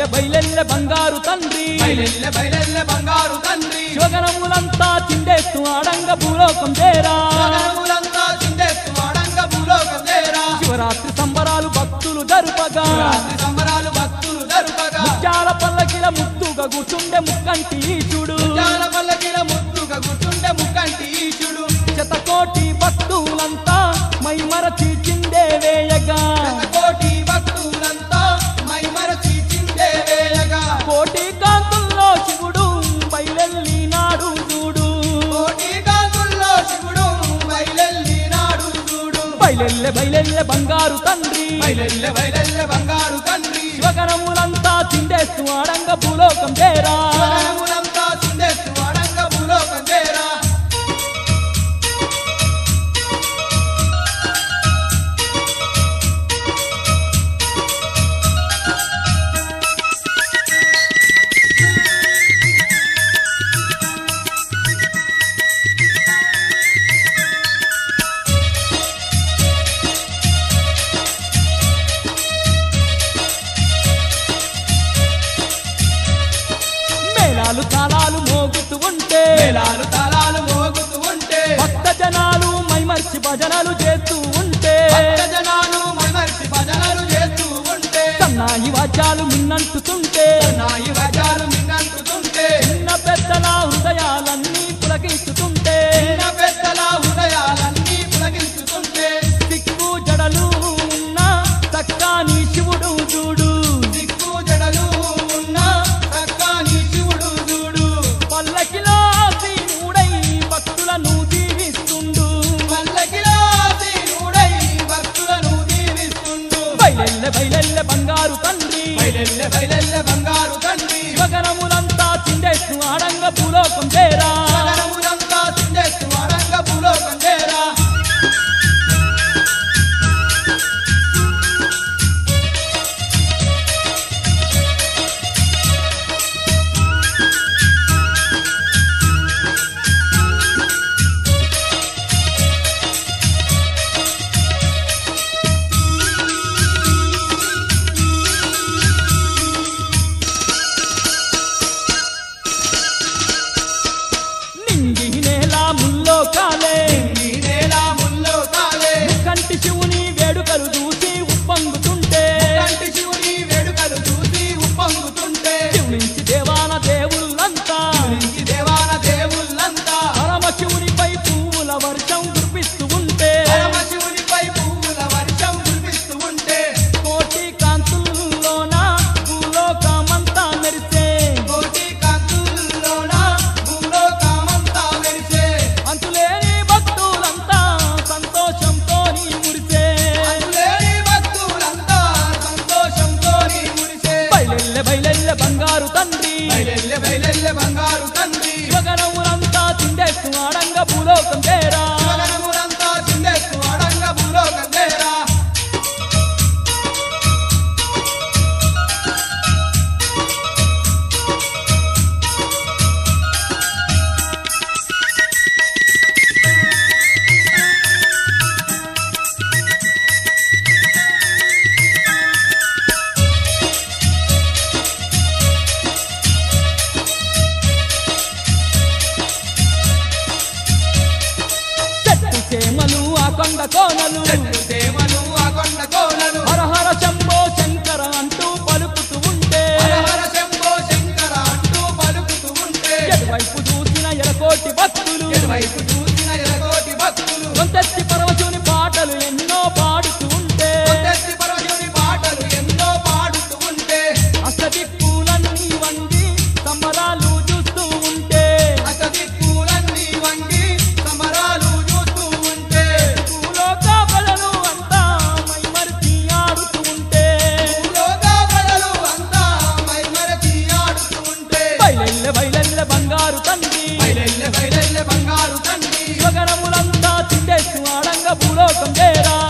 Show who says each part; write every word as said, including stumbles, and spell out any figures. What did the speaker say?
Speaker 1: బయలెల్లె బయలెల్లె బంగారు తండ్రి
Speaker 2: బయలెల్లె బయలెల్లె బంగారు తండ్రి
Speaker 1: శివగణములంతా చిండేస్తూ ఆడంగ భూలోకం చేరా
Speaker 2: శివగణములంతా చిండేస్తూ ఆడంగ భూలోకం చేరా
Speaker 1: శివరాత్రి సంబరాలు భక్తులు జరుపగా
Speaker 2: శివరాత్రి సంబరాలు భక్తులు జరుపగా
Speaker 1: ముత్యాల పల్లకిల ముద్దుగా కూర్చుండే ముక్కంటి ఈశుడు
Speaker 2: ముత్యాల పల్లకిల ముద్దుగా కూర్చుండే ముక్కంటి ఈశుడు
Speaker 1: శతకోటి భక్తులంతా మై మరచి చిందే వేయగా
Speaker 2: కోటి భక్తులంతా మై మరచి చిందే వేయగా
Speaker 1: కోటి కాంతుల్లో శివుడు బయలెల్లి నాడు చూడు
Speaker 2: కోటి కాంతుల్లో శివుడు బయలెల్లి నాడు చూడు
Speaker 1: బయలెల్లె బయలెల్లె బంగారు తండ్రి
Speaker 2: బయలెల్లె బయలెల్లె బంగారు తండ్రి
Speaker 1: శివగణములంతా చిండేస్తూ ఆడంగ భూలోకం చేరా
Speaker 2: శివగణములంతా చిండేస్తూ ఆడంగ భూలోకం చేరా
Speaker 1: మేళాలు తాళాలు మోగుతూ ఉంటే
Speaker 2: మేళాలు తాళాలు మోగుతూ ఉంటే
Speaker 1: భక్త జనాలు మైమర్చి భజనలు చేస్తూ ఉంటే
Speaker 2: భక్త జనాలు మైమర్చి భజనలు చేస్తూ ఉంటే
Speaker 1: సన్నాయి వాద్యాలు మిన్నంటుతుంటే
Speaker 2: నాయి వజాలు మిన్నంటుతుంటే
Speaker 1: చిన్న పెద్దల హృదయాలన్నీ పులకిస్తుంటే
Speaker 2: చిన్న పెద్దల హృదయాలన్నీ పులకించుతుంటే
Speaker 1: సిక్కు జడలు ఉన్న చక్కాని శివుడు చూడు
Speaker 2: దిక్కు జడలు ఉన్న చక్కని శివుడు చూడు
Speaker 1: పల్లకిలో శ్రీనుడై భక్తులను దీవిస్తుండు
Speaker 2: పల్లకిలో దీనుడై భక్తులను దీవిస్తుండు
Speaker 1: బయలెల్లె బయలెల్లె బంగారు తండ్రి
Speaker 2: బయలెల్లె బయలెల్లె బంగారు తండ్రి
Speaker 1: శివగణములంతా చిండేస్తూ ఆడంగ భూలోకం చేరా
Speaker 2: శివగణములంతా చిండేస్తూ ఆడంగ భూలోకం చేరా
Speaker 1: నింగి నేల ముల్లో కాలే
Speaker 2: ఈ నేల ముల్లో కాలే
Speaker 1: కంటి శివుని వేడుకలు చూసి ఉప్పొంగుతుంటే
Speaker 2: కంటి శివుని వేడుకలు చూసి ఉప్పొంగుతుంటే
Speaker 1: శివునించి దేవాన దేవుళ్ళంతా
Speaker 2: ఈ దేవాన దేవుళ్ళంతా
Speaker 1: పరమ శివునిపై పువ్వుల వర్షం కురిపిస్తూ ఉంటే
Speaker 2: పరమశివునిపై పువ్వుల వర్షం కురిపిస్తూ ఉంటే
Speaker 1: కోటి కాంతుల్లోన భూలోకమంతా మెరిసే
Speaker 2: కోటి కాంతుల్లోన భూలోకమంతా మెరిసే
Speaker 1: అంతులేని భక్తులంతా సంతోషంతో మురిసే
Speaker 2: అందులేని భక్తులంతా సంతోషంతో మురిసే
Speaker 1: బయలెల్లె బయలెల్లె బంగారు తండ్రి
Speaker 2: బయలెల్లె బయలెల్లె బంగారు తండ్రి
Speaker 1: శివగణములంతా చిండేస్తూ ఆడంగ భూలోకం చేరా
Speaker 2: శివగణములంతా చిండేస్తూ ఆడంగ భూలోకం చేరా
Speaker 1: చెట్టు చేమలు ఆ కొండ కోనలు
Speaker 2: చెట్టు సేవలు ఆ కొండ కోనలు
Speaker 1: హరహర శంభో శంకర అంటూ పలుకుతూ ఉంటే
Speaker 2: హరహర శంభో శంకర అంటూ పలుకుతూ ఉంటే
Speaker 1: ఎటువైపు చూసిన ఎరకోటి భక్తులు
Speaker 2: ఎటువైపు చూసిన ఎరగోటి భక్తులు
Speaker 1: కొంతెత్తి పరవశుని పాటలు ఎన్నో పాడుతూ ఉంటే
Speaker 2: కొండెత్తి పరమశివుని పాటలు ఎన్నో పాడుతూ ఉంటే
Speaker 1: అష్టదిక్కులన్నీ వండి సంబరాలు చూస్తూ ఉంటే
Speaker 2: అసదిక్కులన్నీ వంగి సమరాలు చూస్తూ ఉంటే
Speaker 1: భూలోక ప్రజలు అంతా మైమరిచి ఆడుతూ ఉంటే
Speaker 2: భూలోక ప్రజలు అంతా మైమరచి ఆడుతూ ఉంటే
Speaker 1: బయలెల్లె బయలెల్లె బంగారు తండ్రి
Speaker 2: బయలెల్లె బయలెల్లె బంగారు తండ్రి
Speaker 1: శివగణములంతా చిండేస్తూ ఆడంగ భూలోకం చేరా